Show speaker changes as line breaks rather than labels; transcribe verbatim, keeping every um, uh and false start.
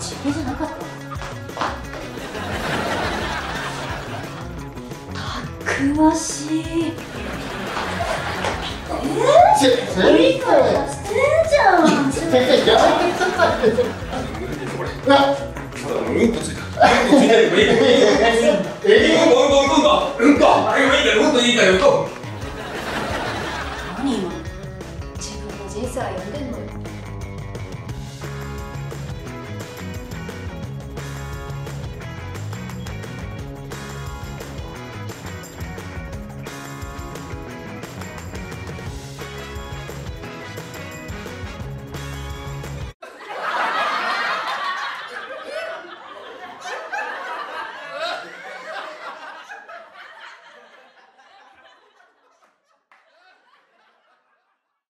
地形じゃなかった。たくましい。えー、いいからしてんじゃん。
先生、やめてください。これ。あ、うんこついた。うんこついてる。ええ、ええ、うんこ、うんこ、うんこ、うんこ。あれもいいから、うんこいいから、うんこ。
何今？自分の人生歩んでんの？